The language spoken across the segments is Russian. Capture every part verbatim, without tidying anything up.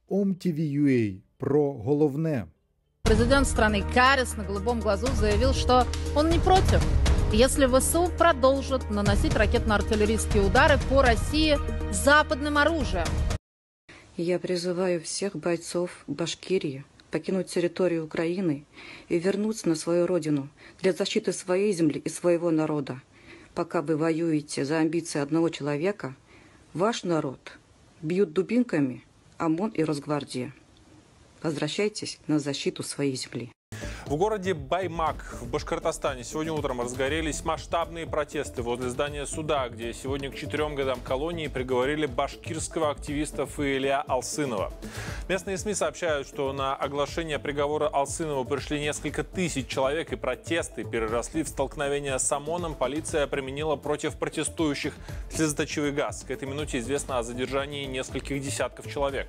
Ом Ті Ві Ю А про головне. Президент страны Карис на голубом глазу заявил, что он не против, если ВСУ продолжат наносить ракетно-артиллерийские удары по России западным оружием. Я призываю всех бойцов Башкирии покинуть территорию Украины и вернуться на свою родину для защиты своей земли и своего народа. Пока вы воюете за амбиции одного человека, ваш народ бьют дубинками ОМОН и Росгвардия. Возвращайтесь на защиту своей земли. В городе Баймак в Башкортостане сегодня утром разгорелись масштабные протесты возле здания суда, где сегодня к четырем годам колонии приговорили башкирского активиста Фаиля Алсынова. Местные СМИ сообщают, что на оглашение приговора Алсынову пришли несколько тысяч человек, и протесты переросли в столкновение с ОМОНом. Полиция применила против протестующих слезоточивый газ. К этой минуте известно о задержании нескольких десятков человек.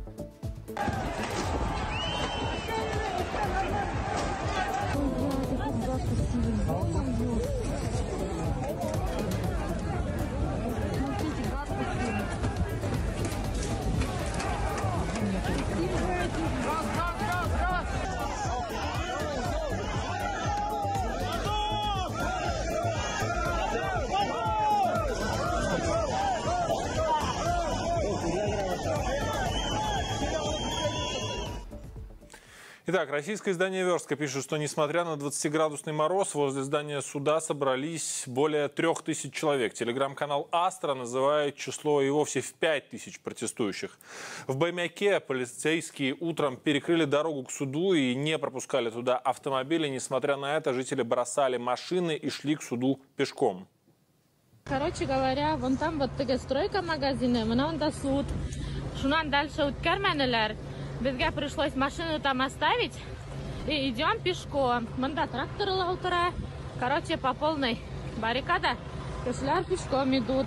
Итак, российское издание «Верстка» пишет, что несмотря на двадцатиградусный мороз, возле здания суда собрались более трех тысяч человек. Телеграм-канал «Астра» называет число и вовсе в пять тысяч протестующих. В Баймаке полицейские утром перекрыли дорогу к суду и не пропускали туда автомобили. Несмотря на это, жители бросали машины и шли к суду пешком. Короче говоря, вон там вот стройка магазина, вон там суд. Шунан дальше уткерменелер. Безге пришлось машину там оставить и идем пешком. Мында трактор лаутера. Короче, по полной баррикада. Кошляр пешком идут.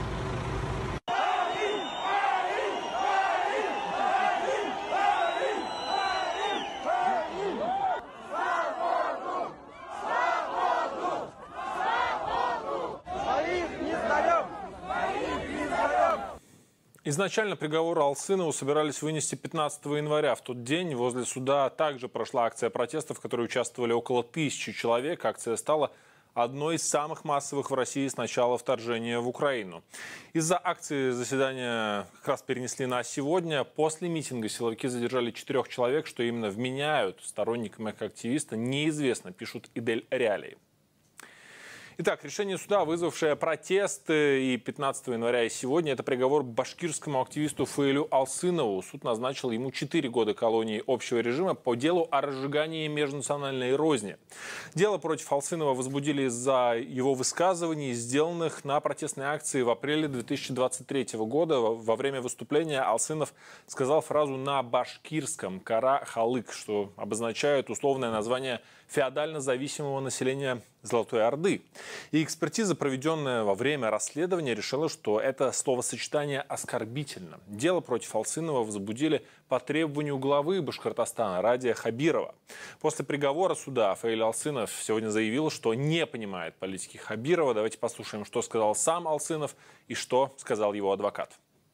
Изначально приговор Алсынову собирались вынести пятнадцатого января. В тот день возле суда также прошла акция протестов, в которой участвовали около тысячи человек. Акция стала одной из самых массовых в России с начала вторжения в Украину. Из-за акции заседания как раз перенесли на сегодня. После митинга силовики задержали четырех человек, что именно вменяют сторонникам активиста, неизвестно, пишут Идель Реалии. Итак, решение суда, вызвавшее протесты и пятнадцатого января и сегодня, это приговор башкирскому активисту Фаилю Алсынову. Суд назначил ему четыре года колонии общего режима по делу о разжигании межнациональной розни. Дело против Алсынова возбудили из-за его высказываний, сделанных на протестной акции в апреле две тысячи двадцать третьего года. Во время выступления Алсынов сказал фразу на башкирском «Кара Халык», что обозначает условное название феодально зависимого населения Золотой Орды. И экспертиза, проведенная во время расследования, решила, что это словосочетание оскорбительно. Дело против Алсынова возбудили по требованию главы Башкортостана Радия Хабирова. После приговора суда Фаиль Алсынов сегодня заявил, что не понимает политики Хабирова. Давайте послушаем, что сказал сам Алсынов и что сказал его адвокат.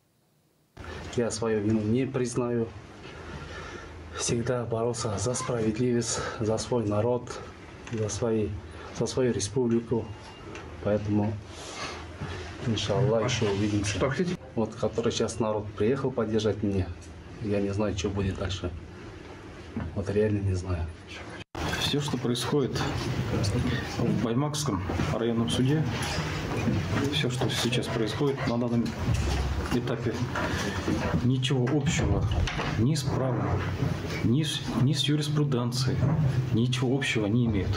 Я свою вину не признаю. Всегда боролся за справедливость, за свой народ, за, свои, за свою республику. Поэтому, иншаллах, еще увидимся. Что хотите? Вот, который сейчас народ приехал поддержать меня, я не знаю, что будет дальше. Вот реально не знаю. Все, что происходит в Баймакском районном суде, все, что сейчас происходит на данном этапе, ничего общего ни с правом, ни с, ни с юриспруденцией, ничего общего не имеет.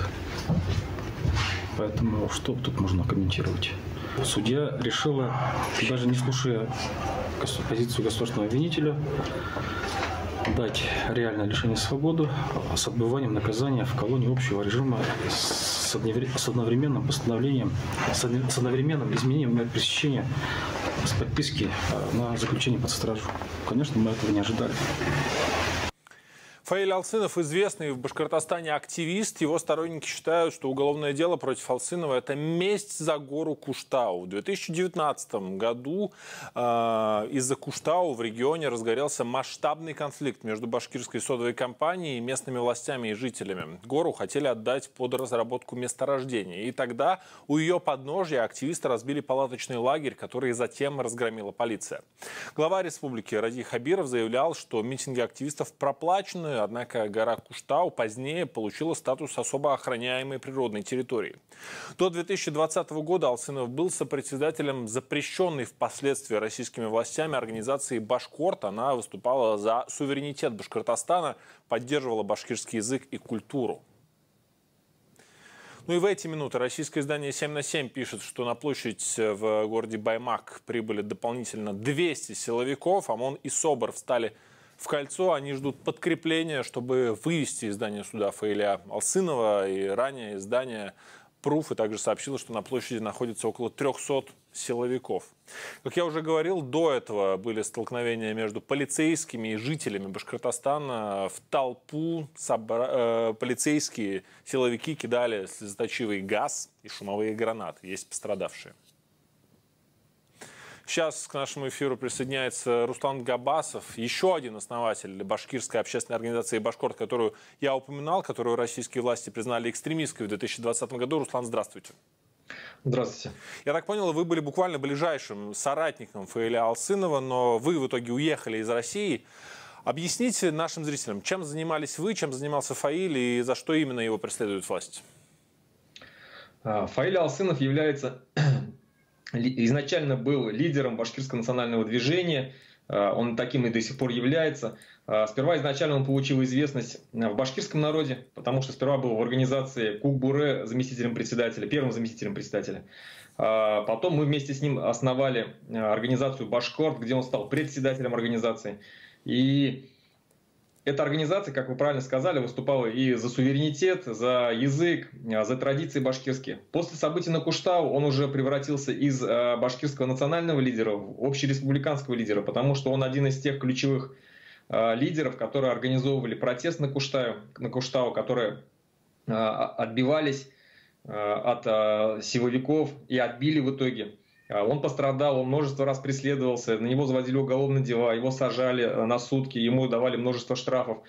Поэтому что тут можно комментировать? Судья решила, даже не слушая позицию государственного обвинителя, дать реальное лишение свободы с отбыванием наказания в колонии общего режима с одновременным постановлением, с одновременным изменением мер пресечения с подписки на заключение под стражу. Конечно, мы этого не ожидали. Фаиль Алсынов – известный в Башкортостане активист. Его сторонники считают, что уголовное дело против Алсынова – это месть за гору Куштау. В две тысячи девятнадцатом году э, из-за Куштау в регионе разгорелся масштабный конфликт между башкирской содовой компанией, местными властями и жителями. Гору хотели отдать под разработку месторождения. И тогда у ее подножья активисты разбили палаточный лагерь, который затем разгромила полиция. Глава республики Ради Хабиров заявлял, что митинги активистов проплачены. Однако гора Куштау позднее получила статус особо охраняемой природной территории. До две тысячи двадцатого года Алсынов был сопредседателем запрещенной впоследствии российскими властями организации «Башкорт». Она выступала за суверенитет Башкортостана, поддерживала башкирский язык и культуру. Ну и в эти минуты российское издание семь на семь пишет, что на площадь в городе Баймак прибыли дополнительно двести силовиков. ОМОН и СОБР встали в кольцо. Они ждут подкрепления, чтобы вывести из здания суда Фаиля Алсынова. И ранее издание «Пруф» и также сообщило, что на площади находится около трёхсот силовиков. Как я уже говорил, до этого были столкновения между полицейскими и жителями Башкортостана. В толпу собра... э, полицейские силовики кидали слезоточивый газ и шумовые гранаты. Есть пострадавшие. Сейчас к нашему эфиру присоединяется Руслан Габасов, еще один основатель башкирской общественной организации «Башкорт», которую я упоминал, которую российские власти признали экстремистской в две тысячи двадцатом году. Руслан, здравствуйте. Здравствуйте. Я так понял, вы были буквально ближайшим соратником Фаиля Алсынова, но вы в итоге уехали из России. Объясните нашим зрителям, чем занимались вы, чем занимался Фаиль и за что именно его преследуют власти? Фаиль Алсынов является... изначально был лидером башкирского национального движения, он таким и до сих пор является. Сперва изначально он получил известность в башкирском народе, потому что сперва был в организации Кукбуре заместителем председателя, первым заместителем председателя. Потом мы вместе с ним основали организацию «Башкорт», где он стал председателем организации. И эта организация, как вы правильно сказали, выступала и за суверенитет, за язык, за традиции башкирские. После событий на Куштау он уже превратился из башкирского национального лидера в общереспубликанского лидера, потому что он один из тех ключевых лидеров, которые организовывали протест на Куштау, на Куштау, которые отбивались от силовиков и отбили в итоге. Он пострадал, он множество раз преследовался, на него заводили уголовные дела, его сажали на сутки, ему давали множество штрафов.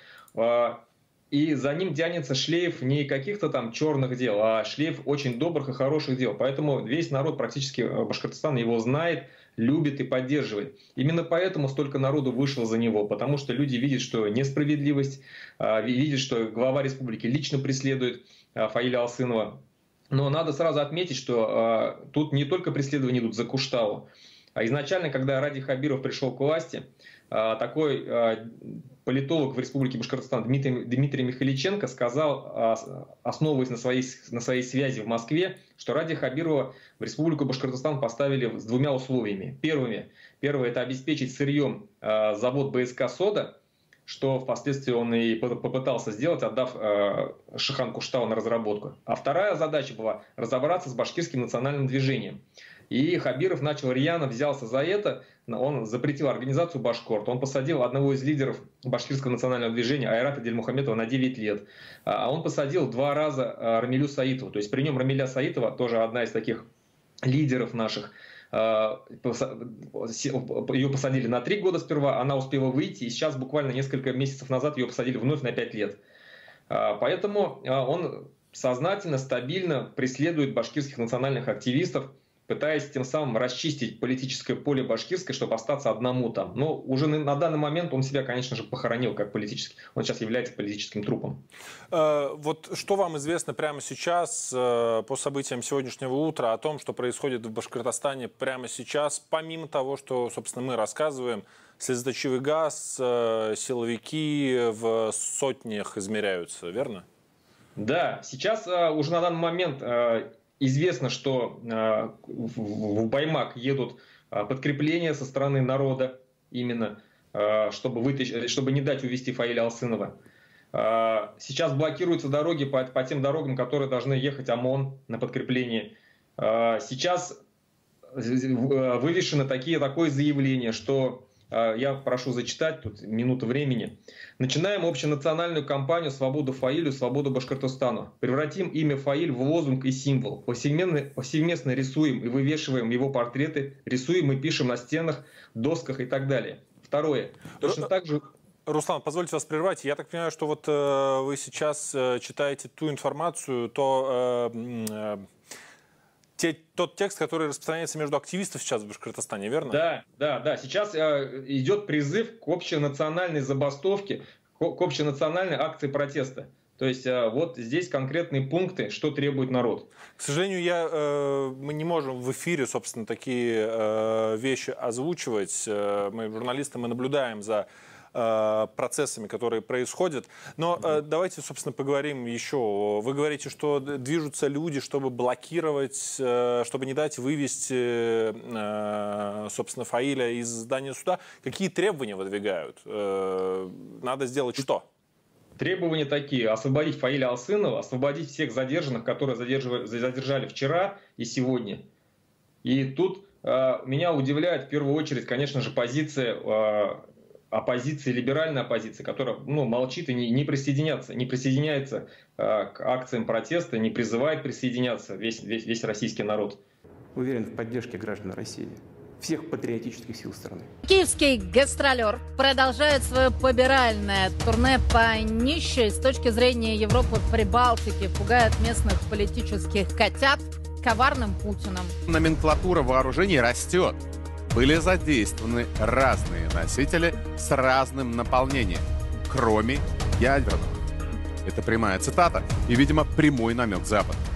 И за ним тянется шлейф не каких-то там черных дел, а шлейф очень добрых и хороших дел. Поэтому весь народ практически Башкортостана его знает, любит и поддерживает. Именно поэтому столько народу вышло за него, потому что люди видят, что несправедливость, видят, что глава республики лично преследует Фаиля Алсынова. Но надо сразу отметить, что э, тут не только преследования идут за Куштау. А изначально, когда Ради Хабиров пришел к власти, э, такой э, политолог в Республике Башкортостан Дмитрий, Дмитрий Михаличенко сказал, э, основываясь на своей, на своей связи в Москве, что Ради Хабирова в Республику Башкортостан поставили с двумя условиями. Первыми, первое – это обеспечить сырьем э, завод БСК «Сода», что впоследствии он и попытался сделать, отдав э, Шихан Куштау на разработку. А вторая задача была разобраться с башкирским национальным движением. И Хабиров начал рьяно, взялся за это, он запретил организацию «Башкорт», он посадил одного из лидеров башкирского национального движения Айрата Дельмухаметова на девять лет. А он посадил два раза Рамилю Саитову, то есть при нем Рамиля Саитова, тоже одна из таких лидеров наших, ее посадили на три года сперва, она успела выйти, и сейчас буквально несколько месяцев назад ее посадили вновь на пять лет. Поэтому он сознательно, стабильно преследует башкирских национальных активистов, пытаясь тем самым расчистить политическое поле башкирское, чтобы остаться одному там. Но уже на данный момент он себя, конечно же, похоронил как политический. Он сейчас является политическим трупом. Вот что вам известно прямо сейчас, по событиям сегодняшнего утра, о том, что происходит в Башкортостане прямо сейчас, помимо того, что, собственно, мы рассказываем, слезоточивый газ, силовики в сотнях измеряются, верно? Да, сейчас уже на данный момент известно, что э, в Баймак едут э, подкрепления со стороны народа, именно, э, чтобы, вытащить, чтобы не дать увезти Фаиля Алсынова. Э, сейчас блокируются дороги по, по тем дорогам, которые должны ехать ОМОН на подкрепление. Э, сейчас вывешено такие, такое заявление, что Я прошу зачитать, тут минута времени. Начинаем общенациональную кампанию «Свободу Фаилю, свободу Башкортостану». Превратим имя Фаиль в лозунг и символ. Повсеместно, повсеместно рисуем и вывешиваем его портреты, рисуем и пишем на стенах, досках и так далее. Второе. Точно так же... Руслан, позвольте вас прервать. Я так понимаю, что вот э, вы сейчас э, читаете ту информацию, то... Э, э, Те, тот текст, который распространяется между активистов сейчас в Башкортостане, верно? Да, да, да. Сейчас э, идет призыв к общенациональной забастовке, к, к общенациональной акции протеста. То есть э, вот здесь конкретные пункты, что требует народ. К сожалению, я, э, мы не можем в эфире, собственно, такие э, вещи озвучивать. Э, мы, журналисты, мы наблюдаем за процессами, которые происходят. Но э, давайте, собственно, поговорим еще. Вы говорите, что движутся люди, чтобы блокировать, э, чтобы не дать вывести, э, собственно, Фаиля из здания суда. Какие требования выдвигают? Э, надо сделать что? Требования такие. Освободить Фаиля Алсынова, освободить всех задержанных, которые задержали вчера и сегодня. И тут э, меня удивляет в первую очередь, конечно же, позиция э, оппозиции, либеральной оппозиции, которая ну, молчит и не, не присоединяется, не присоединяется э, к акциям протеста, не призывает присоединяться весь, весь, весь российский народ. Уверен в поддержке граждан России, всех патриотических сил страны. Киевский гастролер продолжает свое побиральное турне по нищей с точки зрения Европы Прибалтики, пугает местных политических котят коварным Путиным. Номенклатура вооружений растет. Были задействованы разные носители с разным наполнением, кроме ядерного. Это прямая цитата и, видимо, прямой намек Запада.